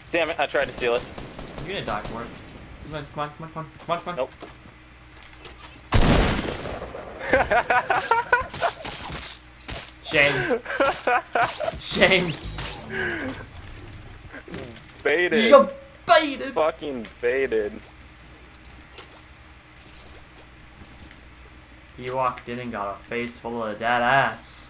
Damn it, I tried to steal it. You're gonna die for it. Come on, come on, come on, come on, come on. Nope. Shame. Shame. Baited. You baited. Fucking baited. He walked in and got a face full of that ass.